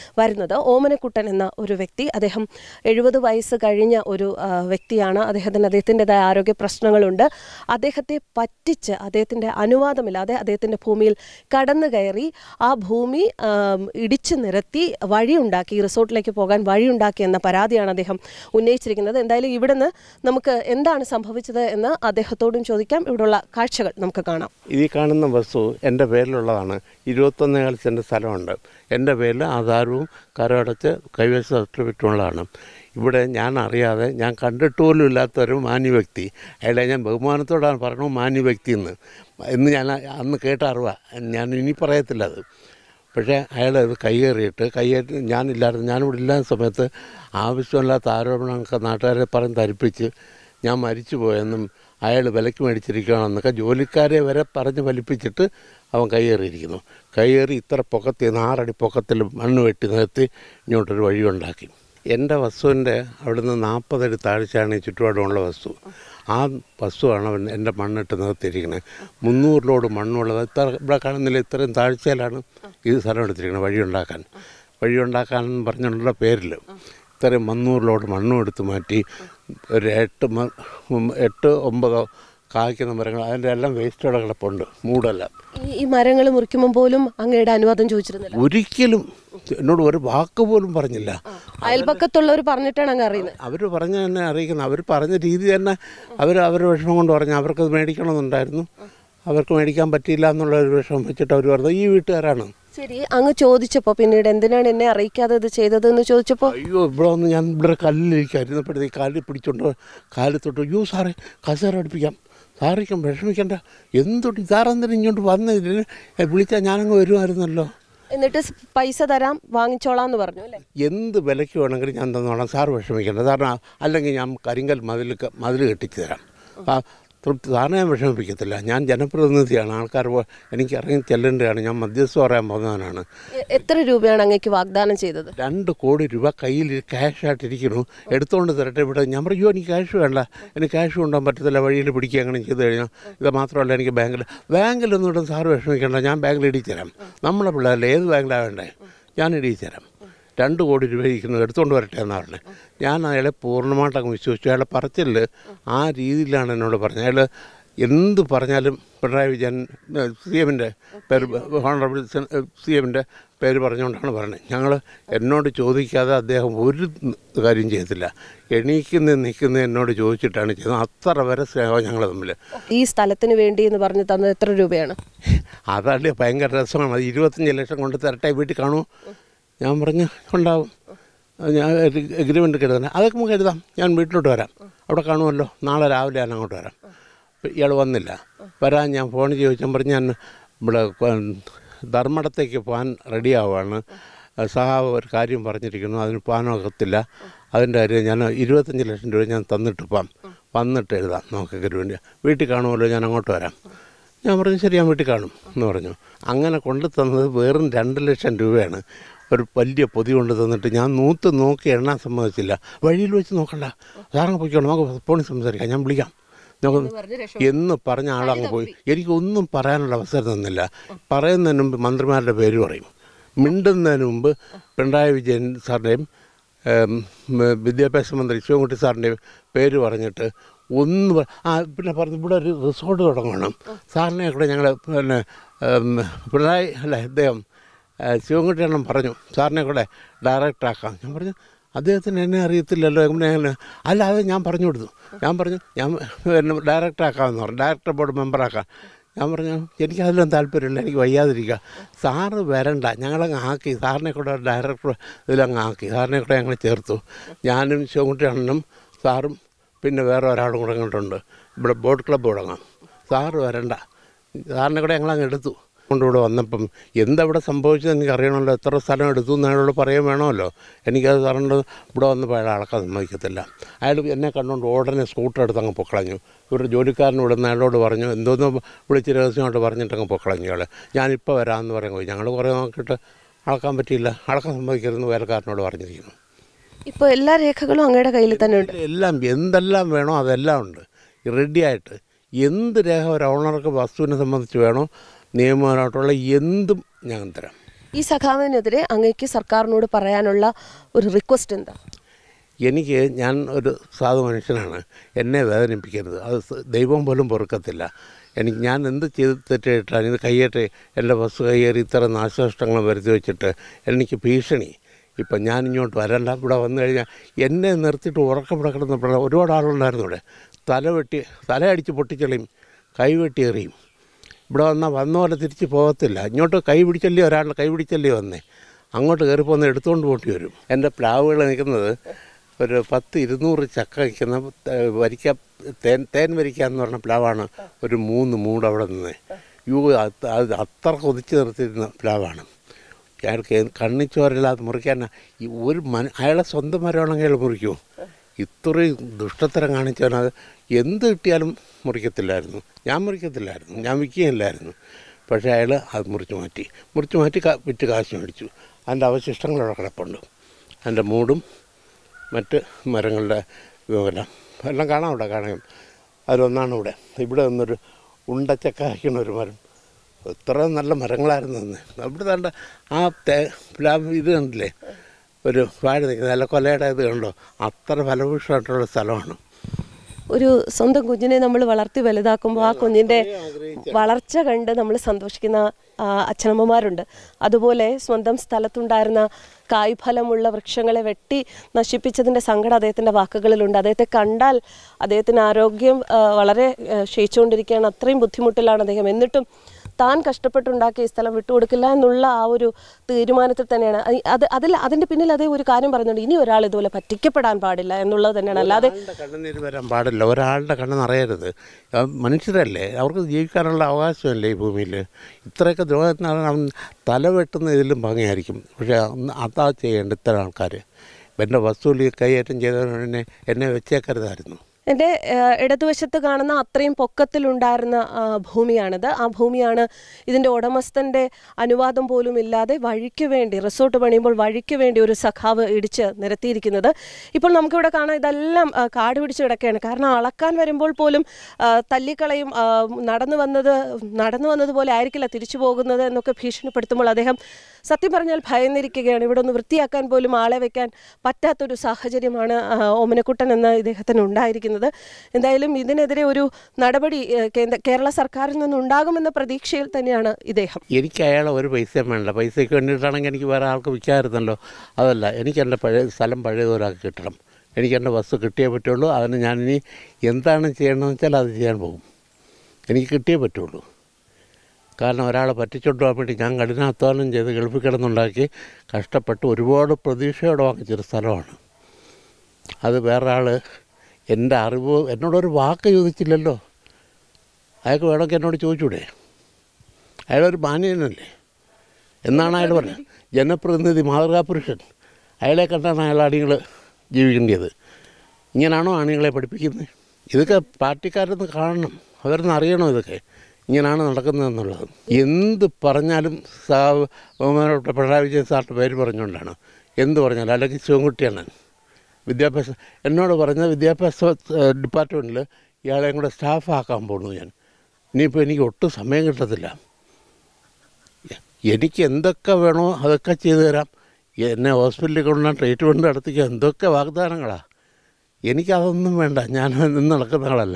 വരുന്നത്. ഓമനക്കുട്ടൻ എന്ന ഒരു വ്യക്തി, അദ്ദേഹം 70 വയസ്സ് കഴിഞ്ഞ ഒരു വ്യക്തിയാണ്. അദ്ദേഹത്തിൻ്റെതായ ആരോഗ്യ പ്രശ്നങ്ങളുണ്ട്. അദ്ദേഹത്തെ പറ്റിച്ച് അദ്ദേഹത്തിൻ്റെ അനുവാദമില്ലാതെ അദ്ദേഹത്തിൻ്റെ ഭൂമിയിൽ കടന്നു കയറി ആ ഭൂമി ഇടിച്ചു നിരത്തി വഴിയുണ്ടാക്കി, റിസോർട്ടിലേക്ക് പോകാൻ വഴിയുണ്ടാക്കി എന്ന പരാതിയാണ് അദ്ദേഹം ഉന്നയിച്ചിരിക്കുന്നത്. എന്തായാലും ഇവിടുന്ന് നമുക്ക് എന്താണ് സംഭവിച്ചത് എന്ന് അദ്ദേഹത്തോടും ചോദിക്കാം. ഇവിടെയുള്ള കാഴ്ചകൾ നമുക്ക് കാണാം. ഈ കാണുന്ന വസ്തു എൻ്റെ പേരിലുള്ളതാണ്. 21 സെൻറ്റ് സ്ഥലമുണ്ട്. എൻ്റെ പേരിൽ ആധാരവും കരമടച്ച് കൈവശ സർട്ടിഫിക്കറ്റുള്ളതാണ്. ഇവിടെ ഞാൻ അറിയാതെ, ഞാൻ കണ്ടിട്ടുപോലും ഇല്ലാത്തൊരു മാന്യവ്യക്തി, അയാളെ ഞാൻ ബഹുമാനത്തോടാണ് പറഞ്ഞു മാന്യവ്യക്തി എന്ന് ഞാൻ അന്ന് കേട്ട അറിവാണ്. ഞാൻ ഇനി പറയത്തില്ല അത്. പക്ഷേ അയാൾ അത് കൈയേറിയിട്ട് ഞാനില്ലായിരുന്നു, ഞാനിവിടെ ഇല്ലാത്ത സമയത്ത് ആവശ്യമില്ലാത്ത ആരോപണങ്ങളൊക്കെ നാട്ടുകാരെ പറഞ്ഞ് ധരിപ്പിച്ച് ഞാൻ മരിച്ചു പോയെന്നും അയാൾ വിലയ്ക്ക് മേടിച്ചിരിക്കുകയാണെന്നൊക്കെ ജോലിക്കാരെ വരെ പറഞ്ഞ് ഫലിപ്പിച്ചിട്ട് അവൻ കൈയേറിയിരിക്കുന്നു. കൈയേറി ഇത്ര പൊക്കത്തിൽ 6 അടി പൊക്കത്തിൽ മണ്ണ് വെട്ടി നികത്തി ഇങ്ങോട്ടൊരു വഴിയുണ്ടാക്കി. എൻ്റെ വസ്തുവിൻ്റെ അവിടുന്ന് 40 അടി താഴ്ചയാണ് ഈ ചുറ്റുപാടുമുള്ള വസ്തു. ആ വസ്തുവാണ് അവൻ എൻ്റെ മണ്ണിട്ട് നികത്തിയിരിക്കുന്നത്. 300 ലോഡ് മണ്ണുള്ളത്. ഇവിടെ കാണുന്നില്ല, ഇത്രയും താഴ്ചയിലാണ് ഇത് സ്ഥലം എടുത്തിരിക്കുന്നത് വഴിയുണ്ടാക്കാൻ പറഞ്ഞുള്ള പേരിൽ. ഇത്രയും 300 ലോഡ് മണ്ണും എടുത്ത് മാറ്റി ഒരു 8-9 കായ്ക്കുന്ന മരങ്ങൾ, അതിൻ്റെ എല്ലാം വേസ്റ്റോടെ കിടപ്പുണ്ട്, മൂടല്ല. ഈ മരങ്ങൾ മുറിക്കുമ്പോൾ പോലും അങ്ങയുടെ അനുവാദം ചോദിച്ചിരുന്നില്ല? ഒരിക്കലും എന്നോട് ഒരു വാക്ക് പോലും പറഞ്ഞില്ല. അയൽപക്കത്തുള്ളവർ പറഞ്ഞിട്ടാണ് അങ്ങ് അറിയുന്നത്? അവർ പറഞ്ഞ തന്നെ അറിയിക്കുന്നത്. അവർ പറഞ്ഞ രീതി തന്നെ അവരുടെ വിഷമം കൊണ്ട് പറഞ്ഞു. അവർക്കത് മേടിക്കണമെന്നുണ്ടായിരുന്നു, അവർക്ക് മേടിക്കാൻ പറ്റിയില്ല എന്നുള്ള ഒരു വിഷമം വെച്ചിട്ട് അവർ പറഞ്ഞത് ഈ വീട്ടുകാരാണ്. ശരി, അങ്ങ് ചോദിച്ചപ്പോൾ പിന്നീട് എന്തിനാണ് എന്നെ അറിയിക്കാതെ ഇത് ചെയ്തതെന്ന് ചോദിച്ചപ്പോൾ? അയ്യോ, ഇവിടെ വന്ന് ഞാൻ ഇവിടെ കല്ലിലിരിക്കായിരുന്നപ്പോഴത്തേക്ക് കാലിൽ പിടിച്ചോണ്ട് കാലിൽ തൊട്ട്, അയ്യോ സാറേ കസേര അടുപ്പിക്കാം, സാറിക്കും വിഷമിക്കണ്ട, എന്തൊട്ട് സാറെന്തിനും ഇങ്ങോട്ട് വന്നതിന് വിളിച്ചാൽ ഞാനങ്ങ് വരുമായിരുന്നല്ലോ. എന്നിട്ട് പൈസ തരാം, വാങ്ങിച്ചോളാം എന്ന് പറഞ്ഞു അല്ലേ? എന്ത് വിലയ്ക്ക് വേണമെങ്കിലും ഞാൻ തന്നോളാം, സാറ് വിഷമിക്കേണ്ട, സാറിന് അല്ലെങ്കിൽ ഞാൻ കരിങ്കൽ മതിൽ കെട്ടിച്ച് തരാം, തൃപ്തി, സാറിനെ ഞാൻ വിഷമിപ്പിക്കത്തില്ല. ഞാൻ ജനപ്രതിനിധിയാണ്, ആൾക്കാർ എനിക്ക് ഇറങ്ങി ചെല്ലേണ്ടതാണ്, ഞാൻ മധ്യസ്ഥ പറയാൻ പോകുന്നവനാണ്. എത്ര രൂപയാണ് അങ്ങേക്ക് വാഗ്ദാനം ചെയ്തത്? 2 കോടി രൂപ കയ്യിൽ ക്യാഷായിട്ടിരിക്കുന്നു, എടുത്തുകൊണ്ട് തരട്ടെ. ഇവിടെ ഞാൻ പറയോ എനിക്ക് ക്യാഷ് വേണ്ട, എനിക്ക് ക്യാഷ് കൊണ്ടുപോകാൻ പറ്റത്തില്ല, വഴിയിൽ പിടിക്കുക അങ്ങനെ ചെയ്ത് കഴിഞ്ഞാൽ. ഇത് മാത്രമല്ല, എനിക്ക് ബാങ്കിലൊന്നും ഇടും, സാറ് വിഷമിക്കേണ്ട, ഞാൻ ബാങ്കിൽ ഇടിച്ചു തരാം. നമ്മളെ പിള്ളേരല്ലേ, ഏത് ബാങ്കിലാണ് വേണ്ടേ, ഞാൻ ഇടിച്ചു തരാം. 2 കോടി രൂപ ഇരിക്കുന്നത് എടുത്തുകൊണ്ട് വരട്ടെ എന്നാണ് പറഞ്ഞത്. ഞാൻ അയാളെ പൂർണ്ണമായിട്ടങ്ങ് വിശ്വസിച്ചു. അയാളെ പറച്ചിൽ ആ രീതിയിലാണ് എന്നോട് പറഞ്ഞത്. അയാൾ എന്ത് പറഞ്ഞാലും പിണറായി വിജയൻ CMൻ്റെ പേര്, ഹോണറബിൾ CMൻ്റെ പേര് പറഞ്ഞുകൊണ്ടാണ് പറഞ്ഞത്. എന്നോട് ചോദിക്കാതെ അദ്ദേഹം ഒരു കാര്യം ചെയ്തില്ല. നിൽക്കുന്ന എന്നോട് ചോദിച്ചിട്ടാണ് ചെയ്തത്. അത്ര വരെ സ്നേഹം ഞങ്ങൾ തമ്മിൽ. ഈ സ്ഥലത്തിന് വേണ്ടി എന്ന് പറഞ്ഞ് തന്നത് എത്ര രൂപയാണ്? അതല്ലേ ഭയങ്കര രസമാണ്. അത് 25 ലക്ഷം കൊണ്ട് തരട്ടെ, വീട്ടിൽ കാണൂ. ഞാൻ പറഞ്ഞു ഉണ്ടാവും, ഞാൻ എഗ്രിമെൻ്റ് ഒക്കെ എഴുതാൻ, അതൊക്കെ നമുക്ക് എഴുതാം, ഞാൻ വീട്ടിലോട്ട് വരാം, അവിടെ കാണുമല്ലോ, നാളെ രാവിലെ ഞാൻ അങ്ങോട്ട് വരാം. ഇയാൾ വന്നില്ല. വരാൻ ഞാൻ ഫോൺ ചോദിച്ചാൽ പറഞ്ഞ് ഞാൻ ഇവിടെ ധർമ്മടത്തേക്ക് പോകാൻ റെഡിയാവുകയാണ്, സഹാവ് ഒരു കാര്യം പറഞ്ഞിരിക്കുന്നു, അതിന് പോകാനൊക്കത്തില്ല, അതിൻ്റെ കാര്യം ഞാൻ 25 ലക്ഷം രൂപ ഞാൻ തന്നിട്ട് പോകാം, വന്നിട്ട് എഴുതാം, നമുക്ക് എഗ്രിമെൻ്റ്, വീട്ടിൽ കാണുമല്ലോ, ഞാൻ അങ്ങോട്ട് വരാം. ഞാൻ പറഞ്ഞു ശരി, ഞാൻ വീട്ടിൽ കാണും എന്ന് പറഞ്ഞു. അങ്ങനെ കൊണ്ടു തന്നത് വെറും 2 ലക്ഷം രൂപയാണ്. ഒരു വലിയ പൊതി കൊണ്ട് തന്നിട്ട് ഞാൻ നോക്കി എണ്ണാൻ സമ്മതിച്ചില്ല. വഴിയിൽ വെച്ച് നോക്കണ്ട, സാറങ്ങ് പോയിക്കോളൂ, നമുക്ക് ഫോണിൽ സംസാരിക്കാം, ഞാൻ വിളിക്കാം എന്ന് പറഞ്ഞ ആളങ്ങ് പോയി. എനിക്കൊന്നും പറയാനുള്ള അവസരം തന്നില്ല. പറയുന്നതിന് മുമ്പ് മന്ത്രിമാരുടെ പേര് പറയും, മിണ്ടുന്നതിന് മുമ്പ് പിണറായി വിജയൻ സാറിൻ്റെയും വിദ്യാഭ്യാസ മന്ത്രി ശിവൻകുട്ടി സാറിൻ്റെയും പേര് പറഞ്ഞിട്ട് പിന്നെ പറഞ്ഞു ഇവിടെ ഒരു റിസോർട്ട് തുടങ്ങണം, സാറിനെ കൂടെ ഞങ്ങൾ പിണറായി ഇദ്ദേഹം ശിവൻകുട്ടിയെണ്ണം പറഞ്ഞു സാറിനെ കൂടെ ഡയറക്ടറാക്കാം. ഞാൻ പറഞ്ഞു അദ്ദേഹത്തിന് എന്നെ അറിയത്തില്ലല്ലോ, എങ്ങനെ അല്ല, അത് ഞാൻ പറഞ്ഞു കൊടുത്തു. ഞാൻ എന്നെ ഡയറക്ടറാക്കാമെന്ന് പറഞ്ഞു, ഡയറക്ടർ ബോർഡ് മെമ്പറാക്കാം. ഞാൻ പറഞ്ഞു എനിക്കതിലൊന്നും താല്പര്യമില്ല, എനിക്ക് വയ്യാതിരിക്കുക, സാറ് വരണ്ട, ഞങ്ങളങ്ങ് ആക്കി, സാറിനെ കൂടെ ഡയറക്ടർ ഇതിലങ്ങ് ആക്കി, സാറിനെ കൂടെ ഞങ്ങൾ ചേർത്തു. ഞാനും ശിവൻകുട്ടിയെണ്ണനും സാറും പിന്നെ വേറെ ഒരാളും കൂടെ ഇങ്ങോട്ടുണ്ട്, ഇവിടെ ബോട്ട് ക്ലബ്ബ് തുടങ്ങാം, സാറ് വരണ്ട, സാറിനെ കൂടെ ഞങ്ങളങ്ങ് എടുത്തു. കൊണ്ടിവിടെ വന്നപ്പം എന്തവിടെ സംഭവിച്ചത് എനിക്കറിയണമല്ലോ, എത്ര സ്ഥലം എടുത്തു എന്ന് അയാളോട് പറയാൻ വേണമല്ലോ. എനിക്കത് സാറിൻ്റെ ഇവിടെ വന്നപ്പോൾ അയാൾ അളക്കാൻ സമ്മതിക്കത്തില്ല. അയാൾ എന്നെ കണ്ടുകൊണ്ട് ഉടനെ സ്കൂട്ടർ എടുത്ത് അങ്ങ് പൊക്കളഞ്ഞു. ഇവരുടെ ജോലിക്കാരൻ വിടുന്ന അയാളോട് പറഞ്ഞു, എന്തോന്ന് വിളിച്ച് രഹസ്യമായിട്ട് പറഞ്ഞിട്ടങ്ങ് പൊക്കളഞ്ഞു അയാൾ. ഞാനിപ്പോൾ വരാമെന്ന് പറയാൻ പോയി. ഞങ്ങൾ കുറേ നോക്കിയിട്ട് അളക്കാൻ പറ്റിയില്ല, അളക്കാൻ സമ്മതിക്കരുതെന്ന് വേലക്കാരനോട് പറഞ്ഞിരിക്കുന്നു. ഇപ്പോൾ എല്ലാ രേഖകളും അങ്ങയുടെ കയ്യിൽ തന്നെ ഉണ്ട്? എല്ലാം, എന്തെല്ലാം വേണോ അതെല്ലാം ഉണ്ട് റെഡിയായിട്ട്. എന്ത് രേഖ ഒരു ഓണർക്ക് വസ്തുവിനെ സംബന്ധിച്ച് വേണോ നിയമപരമായിട്ടുള്ള എന്തും ഞാൻ തരാം. ഈ സഖാവിനെതിരെ അങ്ങേക്ക് സർക്കാരിനോട് പറയാനുള്ള ഒരു റിക്വസ്റ്റ് എന്താ? ഞാൻ ഒരു സാധു മനുഷ്യനാണ്, എന്നെ വേദനിപ്പിക്കരുത്, അത് ദൈവം പോലും പൊറുക്കത്തില്ല. ഞാൻ എന്ത് ചെയ്ത് തെറ്റിട്ടാണ് ഇത് കയ്യേറ്റ് എൻ്റെ ബസ് കയ്യേറി ഇത്ര നാശനഷ്ടങ്ങൾ വരുത്തി വെച്ചിട്ട് എനിക്ക് ഭീഷണി. ഇപ്പം ഞാൻ ഇങ്ങോട്ട് വരണ്ട, ഇവിടെ വന്നു കഴിഞ്ഞാൽ എന്നെ നിർത്തിയിട്ട് ഉറക്കപ്പെടെ കിടന്നപ്പോൾ ഒരുപാട് ആളുണ്ടായിരുന്നു. ഇവിടെ തലയടിച്ച് പൊട്ടിച്ചെളിയും, കൈവെട്ടി എറിയും. ഇവിടെ വന്ന പോലെ തിരിച്ച് പോകത്തില്ല. ഇങ്ങോട്ട് ഒരാളുടെ കൈ പിടിച്ചല്ലേ വന്നേ, അങ്ങോട്ട് കയറി പോകുന്ന എടുത്തുകൊണ്ട് പോട്ടി വരും. എൻ്റെ പ്ലാവുകൾ നിൽക്കുന്നത് ഒരു 10-200 ചക്ക നിൽക്കുന്ന തേൻ വരിക്കാന്ന് പറഞ്ഞ പ്ലാവാണ്. ഒരു 3 മൂട് അവിടെ നിന്ന് അത് അത്ര കൊതിച്ച് നിർത്തിയിരുന്ന പ്ലാവാണ്. അയാൾക്ക് കണ്ണിച്ചോരല്ലാതെ മുറിക്കാൻ അയാളെ സ്വന്തം മരമാണെങ്കിൽ അയാൾ മുറിക്കുമോ? ഇത്രയും ദുഷ്ടത്തരം കാണിച്ചവനത് എന്ത് കിട്ടിയാലും മുറിക്കത്തില്ലായിരുന്നു. ഞാൻ മുറിക്കത്തില്ലായിരുന്നു, ഞാൻ വിൽക്കുകയില്ലായിരുന്നു. പക്ഷേ അയാൾ അത് മുറിച്ച് മാറ്റി വിറ്റ് കാശ് മേടിച്ചു. അതിൻ്റെ അവശിഷ്ടങ്ങളവിടെ കിടപ്പുണ്ട്. അതിൻ്റെ മൂടും മറ്റ് മരങ്ങളുടെ എല്ലാം കാണാം. ഇവിടെ കാണാം. അതിലൊന്നാണ് ഇവിടെ നിന്നൊരു ഉണ്ടച്ചക്ക വയ്ക്കുന്ന ഒരു മരം. ഇത്ര നല്ല മരങ്ങളായിരുന്നു അന്ന്. അവിടെ തണ്ട ആ ഇത് കണ്ടില്ലേ, ഒരു വാഴ നിൽക്കുന്നത്, നല്ല കൊലയുടെ ഇത് കണ്ടോ, അത്ര ഫലഭൂഷമായിട്ടുള്ള സ്ഥലമാണ്. ഒരു സ്വന്തം കുഞ്ഞിനെ നമ്മൾ വളർത്തി വലുതാക്കുമ്പോൾ ആ കുഞ്ഞിൻ്റെ വളർച്ച കണ്ട് നമ്മൾ സന്തോഷിക്കുന്ന അച്ഛനമ്മമാരുണ്ട്. അതുപോലെ സ്വന്തം സ്ഥലത്തുണ്ടായിരുന്ന കായ്ഫലമുള്ള വൃക്ഷങ്ങളെ വെട്ടി നശിപ്പിച്ചതിൻ്റെ സങ്കടം അദ്ദേഹത്തിൻ്റെ വാക്കുകളിലുണ്ട്. അദ്ദേഹത്തെ കണ്ടാൽ അദ്ദേഹത്തിന് ആരോഗ്യം വളരെ ക്ഷയിച്ചുകൊണ്ടിരിക്കുകയാണ്. അത്രയും ബുദ്ധിമുട്ടിലാണ് അദ്ദേഹം. എന്നിട്ടും താൻ കഷ്ടപ്പെട്ടുണ്ടാക്കിയ ഈ സ്ഥലം വിട്ടുകൊടുക്കില്ല എന്നുള്ള ആ ഒരു തീരുമാനത്തിൽ തന്നെയാണ്. അതിൻ്റെ പിന്നിൽ അതേ ഒരു കാര്യം പറയുന്നുണ്ട്, ഇനി ഒരാൾ ഇതുപോലെ പറ്റിക്കപ്പെടാൻ പാടില്ല എന്നുള്ളത് തന്നെയാണ്. അല്ലാതെ കണ്ണുനീര് വരാൻ പാടില്ല, ഒരാളുടെ കണ്ണ് നിറയരുത്. മനുഷ്യരല്ലേ, അവർക്ക് ജീവിക്കാനുള്ള അവകാശമല്ലേ ഈ ഭൂമിയിൽ. ഇത്രയൊക്കെ ദ്രോഹത്തിനാണ് തല വെട്ടുന്ന ഇതിലും ഭംഗിയായിരിക്കും. പക്ഷേ അതാ ചെയ്യേണ്ട ഇത്തരം ആൾക്കാർ. എൻ്റെ വസ്തുവിൽ കൈയേറ്റം ചെയ്തവനെ എന്നെ വെച്ചേക്കരുതായിരുന്നു. എൻ്റെ ഇടതുവശത്ത് കാണുന്ന അത്രയും പൊക്കത്തിലുണ്ടായിരുന്ന ഭൂമിയാണിത്. ആ ഭൂമിയാണ് ഇതിൻ്റെ ഉടമസ്ഥൻ്റെ അനുവാദം പോലും ഇല്ലാതെ വഴിക്ക് വേണ്ടി, റിസോർട്ട് പണിയുമ്പോൾ വഴിക്ക് വേണ്ടി ഒരു സഖാവ് ഇടിച്ച് നിരത്തിയിരിക്കുന്നത്. ഇപ്പോൾ നമുക്കിവിടെ കാണാം, ഇതെല്ലാം കാട് പിടിച്ച് കിടക്കുകയാണ്. കാരണം അളക്കാൻ വരുമ്പോൾ പോലും തല്ലിക്കളയും, നടന്നു വന്നതുപോലെ ആയിരിക്കില്ല തിരിച്ചു പോകുന്നത് എന്നൊക്കെ ഭീഷണിപ്പെടുത്തുമ്പോൾ അദ്ദേഹം സത്യം പറഞ്ഞാൽ ഭയന്നിരിക്കുകയാണ്. ഇവിടെ ഒന്ന് വൃത്തിയാക്കാൻ പോലും ആളെ വയ്ക്കാൻ പറ്റാത്തൊരു സാഹചര്യമാണ് ഓമനക്കുട്ടൻ എന്ന ഇദ്ദേഹത്തിന് ഉണ്ടായിരിക്കുന്നത്. എന്തായാലും ഇതിനെതിരെ ഒരു നടപടി കേരള സർക്കാരിൽ നിന്നുണ്ടാകുമെന്ന പ്രതീക്ഷയിൽ തന്നെയാണ് ഇദ്ദേഹം. എനിക്ക് അയാളെ ഒരു പൈസയും വേണ്ട. പൈസയ്ക്ക് വേണ്ടിയിട്ടാണെങ്കിൽ എനിക്ക് വേറെ ആൾക്ക് വിൽക്കാമായിരുന്നല്ലോ. അതല്ല, എനിക്ക് എൻ്റെ സ്ഥലം പഴയതൊരാൾക്ക് കിട്ടണം. എനിക്ക് എൻ്റെ വസ്തു കിട്ടിയേ പറ്റുള്ളൂ. അതിന് ഞാനിനി എന്താണ് ചെയ്യണമെന്ന് വെച്ചാൽ അത് ചെയ്യാൻ പോകും. എനിക്ക് കിട്ടിയേ പറ്റുള്ളൂ. കാരണം ഒരാളെ പറ്റിച്ചോണ്ട് പോകാൻ വേണ്ടി ഞാൻ കഠിനാധ്വാനം ചെയ്ത് ഗൾഫിൽ കിടന്നുണ്ടാക്കി കഷ്ടപ്പെട്ട് ഒരുപാട് പ്രതീക്ഷയോടെ വാങ്ങിച്ചൊരു സ്ഥലമാണ്. അത് വേറെ ആൾ എൻ്റെ അറിവ് എന്നോടൊരു വാക്ക് ചോദിച്ചില്ലല്ലോ. അയാൾക്ക് വേണമെങ്കിൽ എന്നോട് ചോദിച്ചൂടെ? അയാളൊരു മാന്യനല്ലേ എന്നാണ് അയാൾ പറഞ്ഞത്. ജനപ്രതിനിധി, മാതൃകാപുരുഷൻ. അയാളെ കണ്ടാണ് അയാൾ അണികൾ ജീവിക്കേണ്ടത്. ഇങ്ങനെയാണോ അണികളെ പഠിപ്പിക്കുന്നത്? ഇതൊക്കെ പാർട്ടിക്കാരൊന്ന് കാണണം, അവരൊന്ന് അറിയണം ഇതൊക്കെ ഇങ്ങനെയാണ് നടക്കുന്നതെന്നുള്ളത്. എന്ത് പറഞ്ഞാലും പിണറായി വിജയൻ സാറിൻ്റെ പേര് പറഞ്ഞുകൊണ്ടാണ് എന്ത് പറഞ്ഞാലും. അല്ലെങ്കിൽ ശിവൻകുട്ടിയാണ് വിദ്യാഭ്യാസം എന്നോട് പറഞ്ഞത്, വിദ്യാഭ്യാസ ഡിപ്പാർട്ട്മെൻറ്റിൽ ഇയാളെയും കൂടെ സ്റ്റാഫാക്കാൻ പോകുന്നു ഞാൻ. ഇനിയിപ്പോൾ എനിക്ക് ഒട്ടും സമയം കിട്ടത്തില്ല. എനിക്ക് എന്തൊക്കെ വേണോ അതൊക്കെ ചെയ്തു തരാം. എന്നെ ഹോസ്പിറ്റലിൽ കൊണ്ടുവന്ന് ട്രീറ്റ്മെൻറ്റ് നടത്തിക്കുക, എന്തൊക്കെ വാഗ്ദാനങ്ങളാണ്. എനിക്കതൊന്നും വേണ്ട. ഞാൻ നിന്ന് നടക്കുന്ന ആളല്ല.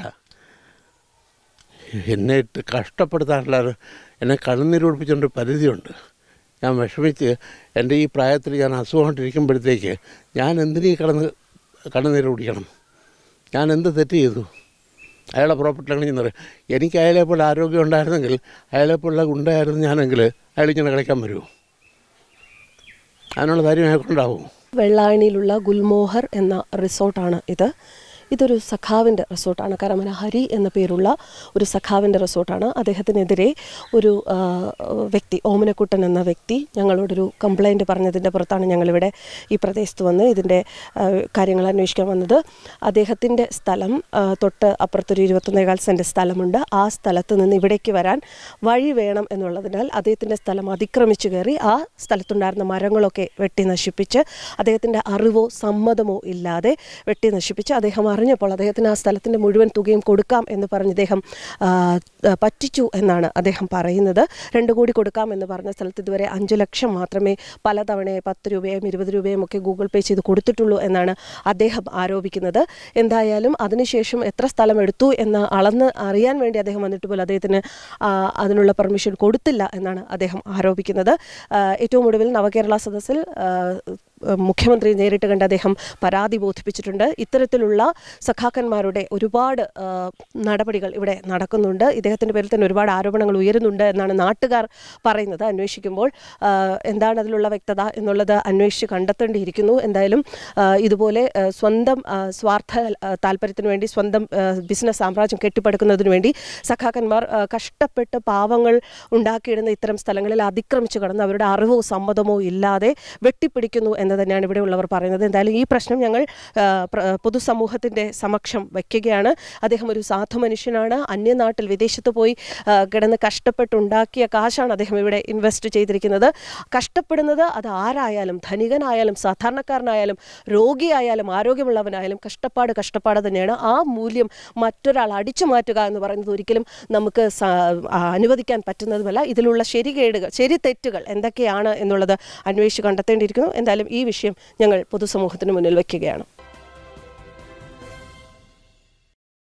എന്നെ കഷ്ടപ്പെടുത്താനുള്ള എന്നെ കണ്ണുനീര് കുടിപ്പിച്ചുകൊണ്ട് പരിധിയുണ്ട്. ഞാൻ വിഷമിച്ച് എൻ്റെ ഈ പ്രായത്തിൽ ഞാൻ അസുഖമായിട്ടിരിക്കുമ്പോഴത്തേക്ക് ഞാൻ എന്തിനീ കണ്ണുനീര് കുടിക്കണം? ഞാൻ എന്ത് തെറ്റ് ചെയ്തു? അയാളെ പ്രോപ്പർട്ടിയിലാണ് ഞാൻ പറയും. എനിക്ക് അയാളെപ്പോലെ ആരോഗ്യം ഉണ്ടായിരുന്നെങ്കിൽ, അയാളെപ്പോലുള്ള ഉണ്ടായിരുന്നു ഞാനെങ്കിൽ അയാളിങ്ങനെ കളിക്കാൻ വരുമോ? അതിനുള്ള ധൈര്യം അയാൾക്കുണ്ടാവും. വെള്ളായണിയിലുള്ള ഗുൽമോഹർ എന്ന റിസോർട്ടാണ് ഇത്. ഇതൊരു സഖാവിൻ്റെ റിസോർട്ടാണ്. കരമന ഹരി എന്ന പേരുള്ള ഒരു സഖാവിൻ്റെ റിസോർട്ടാണ്. അദ്ദേഹത്തിനെതിരെ ഒരു വ്യക്തി, ഓമനക്കുട്ടൻ എന്ന വ്യക്തി ഞങ്ങളോടൊരു കംപ്ലൈൻറ്റ് പറഞ്ഞതിൻ്റെ പുറത്താണ് ഞങ്ങളിവിടെ ഈ പ്രദേശത്ത് വന്ന് ഇതിൻ്റെ കാര്യങ്ങൾ അന്വേഷിക്കാൻ വന്നത്. അദ്ദേഹത്തിൻ്റെ സ്ഥലം തൊട്ട് അപ്പുറത്തൊരു 21.25 സെൻറ്റ് സ്ഥലമുണ്ട്. ആ സ്ഥലത്ത് നിന്ന് ഇവിടേക്ക് വരാൻ വഴി വേണം എന്നുള്ളതിനാൽ അദ്ദേഹത്തിൻ്റെ സ്ഥലം അതിക്രമിച്ചു കയറി ആ സ്ഥലത്തുണ്ടായിരുന്ന മരങ്ങളൊക്കെ വെട്ടി നശിപ്പിച്ച്, അദ്ദേഹത്തിൻ്റെ അറിവോ സമ്മതമോ ഇല്ലാതെ വെട്ടി നശിപ്പിച്ച് അദ്ദേഹം ആ അറിഞ്ഞപ്പോൾ അദ്ദേഹത്തിന് ആ സ്ഥലത്തിൻ്റെ മുഴുവൻ തുകയും കൊടുക്കാം എന്ന് പറഞ്ഞ് ഇദ്ദേഹം പറ്റിച്ചു എന്നാണ് അദ്ദേഹം പറയുന്നത്. 2 കോടി കൊടുക്കാം എന്ന് പറഞ്ഞ സ്ഥലത്ത് ഇതുവരെ 5 ലക്ഷം മാത്രമേ പലതവണ 10 രൂപയും 20 രൂപയും ഒക്കെ ഗൂഗിൾ പേ ചെയ്ത് കൊടുത്തിട്ടുള്ളൂ എന്നാണ് അദ്ദേഹം ആരോപിക്കുന്നത്. എന്തായാലും അതിനുശേഷം എത്ര സ്ഥലം എടുത്തു എന്ന് അളന്ന് അറിയാൻ വേണ്ടി അദ്ദേഹം വന്നിട്ട് പോലും അദ്ദേഹത്തിന് അതിനുള്ള പെർമിഷൻ കൊടുത്തില്ല എന്നാണ് അദ്ദേഹം ആരോപിക്കുന്നത്. ഏറ്റവും ഒടുവിൽ നവകേരള സദസ്സിൽ മുഖ്യമന്ത്രി നേരിട്ട് കണ്ട് അദ്ദേഹം പരാതി ബോധിപ്പിച്ചിട്ടുണ്ട്. ഇത്തരത്തിലുള്ള സഖാക്കന്മാരുടെ ഒരുപാട് നടപടികൾ ഇവിടെ നടക്കുന്നുണ്ട്. ഇദ്ദേഹത്തിൻ്റെ പേരിൽ തന്നെ ഒരുപാട് ആരോപണങ്ങൾ ഉയരുന്നുണ്ട് എന്നാണ് നാട്ടുകാർ പറയുന്നത്. അന്വേഷിക്കുമ്പോൾ എന്താണ് അതിലുള്ള വ്യക്തത എന്നുള്ളത് അന്വേഷിച്ച് കണ്ടെത്തേണ്ടിയിരിക്കുന്നു. എന്തായാലും ഇതുപോലെ സ്വന്തം സ്വാർത്ഥ താല്പര്യത്തിന് വേണ്ടി സ്വന്തം ബിസിനസ് സാമ്രാജ്യം കെട്ടിപ്പടുക്കുന്നതിന് വേണ്ടി സഖാക്കന്മാർ കഷ്ടപ്പെട്ട് പാവങ്ങൾ ഉണ്ടാക്കിയിടുന്ന ഇത്തരം സ്ഥലങ്ങളിൽ അതിക്രമിച്ചു കടന്ന് അവരുടെ അറിവോ സമ്മതമോ ഇല്ലാതെ വെട്ടിപ്പിടിക്കുന്നു എന്ന് തന്നെയാണ് ഇവിടെയുള്ളവർ പറയുന്നത്. എന്തായാലും ഈ പ്രശ്നം ഞങ്ങൾ പൊതുസമൂഹത്തിൻ്റെ സമക്ഷം വയ്ക്കുകയാണ്. അദ്ദേഹം ഒരു സാധു മനുഷ്യനാണ്. അന്യനാട്ടിൽ വിദേശത്ത് പോയി കിടന്ന് കഷ്ടപ്പെട്ടുണ്ടാക്കിയ കാശാണ് അദ്ദേഹം ഇവിടെ ഇൻവെസ്റ്റ് ചെയ്തിരിക്കുന്നത്. കഷ്ടപ്പെടുന്നത് അത് ആരായാലും, ധനികനായാലും സാധാരണക്കാരനായാലും രോഗിയായാലും ആരോഗ്യമുള്ളവനായാലും കഷ്ടപ്പാട് തന്നെയാണ്. ആ മൂല്യം മറ്റൊരാൾ അടിച്ചു മാറ്റുക എന്ന് പറയുന്നത് ഒരിക്കലും നമുക്ക് അനുവദിക്കാൻ പറ്റുന്നതുമല്ല. ഇതിലുള്ള ശരി തെറ്റുകൾ എന്തൊക്കെയാണ് എന്നുള്ളത് അന്വേഷിച്ച് കണ്ടെത്തേണ്ടിയിരിക്കുന്നു. എന്തായാലും ഈ വിഷയം ഞങ്ങൾ പൊതുസമൂഹത്തിന് മുന്നിൽ വയ്ക്കുകയാണ്.